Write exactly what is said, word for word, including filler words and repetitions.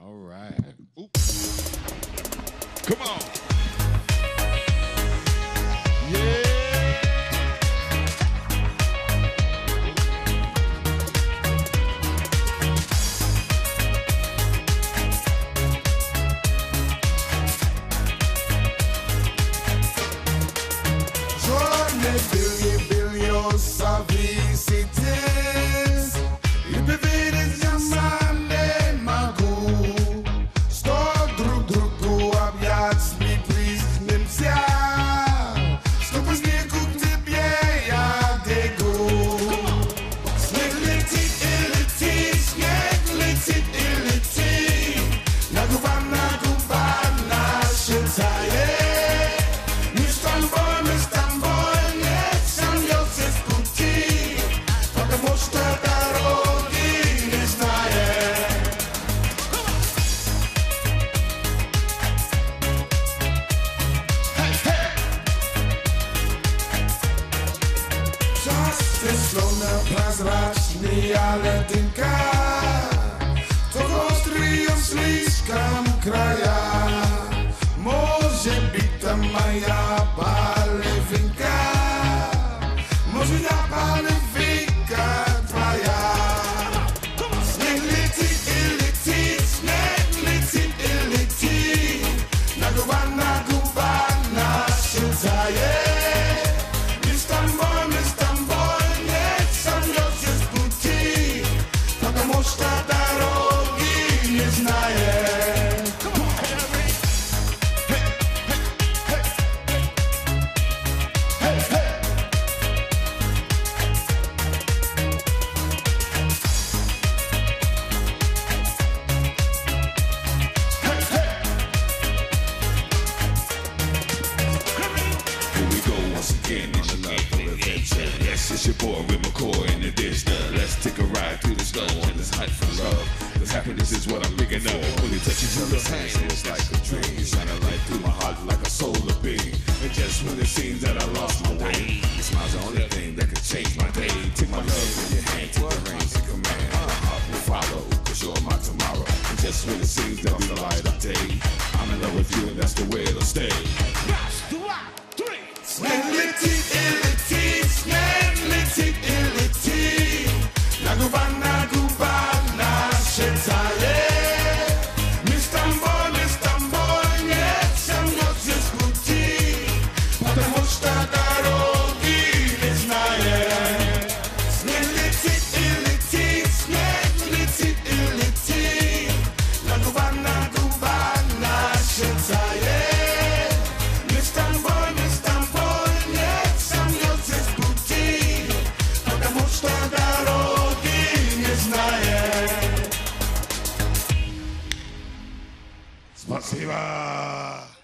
All right. Ooh. Come on. Yeah. Billy, Billy, oh, savi cities. You be vidit jamane magu. Sto drug drugu abjad mi please nimsia. Sto poznie kuk tebie ja degu. Śnieg leci i leci, śnieg leci i leci. Naguwana gubana się caje. Слона прозрачный, але дымка. Того острием слишком края. Может быть, там моя половинка. Может, я половинка твоя. Снег летит и летит, снег летит и летит. На губа, на губа наши тает. Что дороги не знает. Here we go once again on the love of adventure. Yes, it's your boy with McCoy in the dish. Let's take a ride through the snow on this hunt for love. Cause happiness is what I'm picking up. When you touch each other's hands, it's like a dream. You shine a light through my heart like a solar beam. And just when it seems that I lost my way, your smile's the only thing that could change my day. Take my love in your hand, take the reins and command. My heart will follow, cause you're my tomorrow. And just when it seems that we the light of day, I'm in love with you and that's the way it'll stay. Снег летит и летит, снег летит и летит. На губа, на губа наши тает. Мы с тобой, мы с тобой не сомнется с пути, потому что дороги не знаем. Снег летит и летит, снег летит и летит. На губа, на губа наши тает. Мы с тобой, мы с тобой не сомнется с пути, потому что дороги не знаем. Спасибо.